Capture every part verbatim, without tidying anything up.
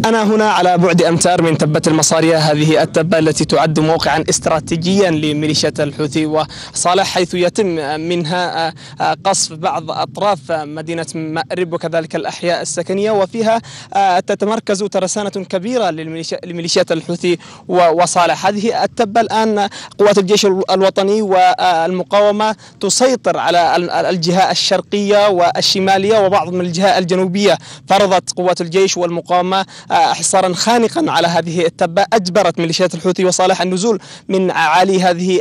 أنا هنا على بعد أمتار من تبة المصارية، هذه التبة التي تعد موقعا استراتيجيا لميليشيات الحوثي وصالح، حيث يتم منها قصف بعض أطراف مدينة مأرب وكذلك الأحياء السكنية، وفيها تتمركز ترسانة كبيرة لميليشيات الحوثي وصالح. هذه التبة الآن قوات الجيش الوطني والمقاومة تسيطر على الجهة الشرقية والشمالية وبعض من الجهة الجنوبية. فرضت قوات الجيش والمقاومة حصارا خانقا على هذه التبة، أجبرت ميليشيات الحوثي وصالح النزول من أعالي هذه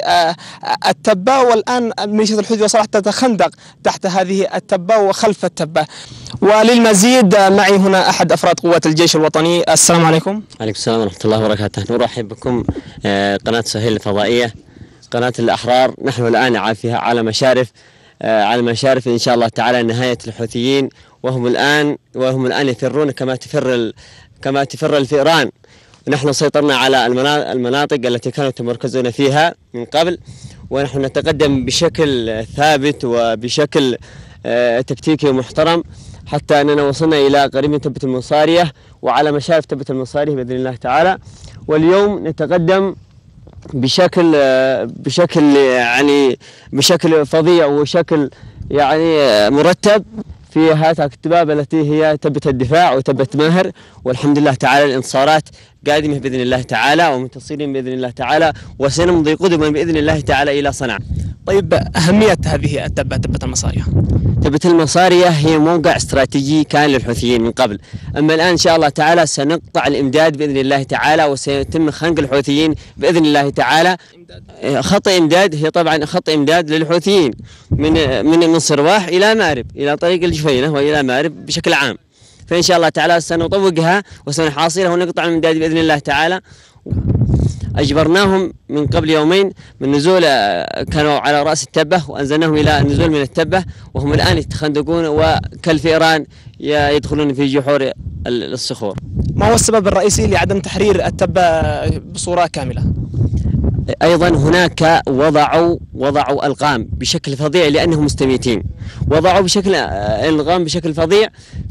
التبة، والآن ميليشيات الحوثي وصالح تتخندق تحت هذه التبة وخلف التبة. وللمزيد معي هنا أحد أفراد قوات الجيش الوطني. السلام عليكم. عليكم السلام ورحمة الله وبركاته. نرحب بكم قناة سهيل الفضائية، قناة الأحرار. نحن الآن فيها على مشارف على مشارف إن شاء الله تعالى نهاية الحوثيين، وهم الآن وهم الآن يفرون كما تفر كما تفر الفئران. ونحن سيطرنا على المناطق التي كانوا يتمركزون فيها من قبل، ونحن نتقدم بشكل ثابت وبشكل تكتيكي محترم حتى أننا وصلنا إلى قريب من تبة المصارية وعلى مشارف تبة المصارية بإذن الله تعالى. واليوم نتقدم بشكل بشكل يعني بشكل فظيع وشكل يعني مرتب في هذه التباب التي هي تبة الدفاع وتبة ماهر، والحمد لله تعالى الانتصارات قادمة بإذن الله تعالى ومنتصرين بإذن الله تعالى، وسنمضي قدما بإذن الله تعالى إلى صنعاء. طيب، أهمية هذه التبة تبة المصارية؟ تبة المصارية هي موقع استراتيجي كان للحوثيين من قبل، أما الآن إن شاء الله تعالى سنقطع الإمداد بإذن الله تعالى، وسيتم خنق الحوثيين بإذن الله تعالى. خط إمداد هي طبعا خط إمداد للحوثيين من من من صرواح إلى مأرب، إلى طريق الجفينة وإلى مأرب بشكل عام. فإن شاء الله تعالى سنطوقها وسنحاصرها ونقطع الإمداد بإذن الله تعالى. أجبرناهم من قبل يومين من نزول، كانوا على رأس التبة وأنزلناهم إلى النزول من التبة، وهم الآن يتخندقون وكالفئران يدخلون في جحور الصخور. ما هو السبب الرئيسي لعدم تحرير التبة بصورة كاملة؟ أيضا هناك وضعوا وضعوا ألغام بشكل فظيع لأنهم مستميتين، وضعوا بشكل ألغام بشكل فظيع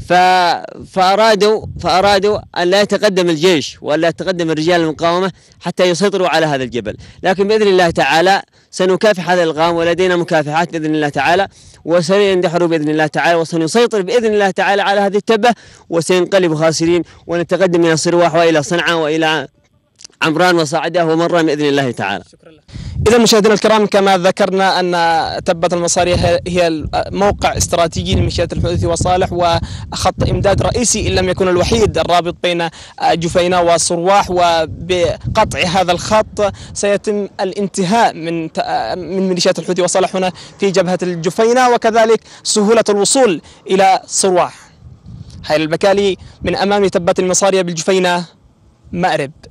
فأرادوا فأرادوا أن لا يتقدم الجيش وأن لا يتقدم الرجال المقاومة حتى يسيطروا على هذا الجبل. لكن بإذن الله تعالى سنكافح هذا الألغام، ولدينا مكافحات بإذن الله تعالى، وسيندحروا بإذن الله تعالى، وسنسيطر بإذن الله تعالى على هذه التبة، وسينقلب خاسرين ونتقدم إلى صرواح وإلى صنعاء وإلى عمران وصاعدة ومرة بإذن الله تعالى. شكرا لك. إذا مشاهدينا الكرام، كما ذكرنا أن تبة المصارية هي موقع استراتيجي لميليشيات الحوثي وصالح وخط إمداد رئيسي إن لم يكن الوحيد الرابط بين جفينة وصرواح، وبقطع هذا الخط سيتم الانتهاء من من ميليشيات الحوثي وصالح هنا في جبهة الجفينة، وكذلك سهولة الوصول إلى صرواح. هاي البكالي من أمام تبة المصارية بالجفينة، مأرب.